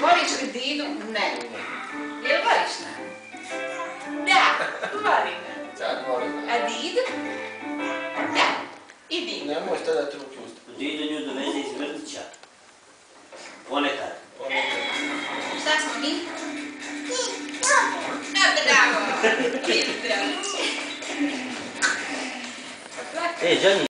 Voliš li Dinu? Ne. Jel voliš na? Da, volim na. Sad volim. A Didu? Da. I Didu. Nemoj stavljati ruke u usta. Didu nju doveze iz vrtića. Ponekad. Šta smo mi? Bravo! Ženi.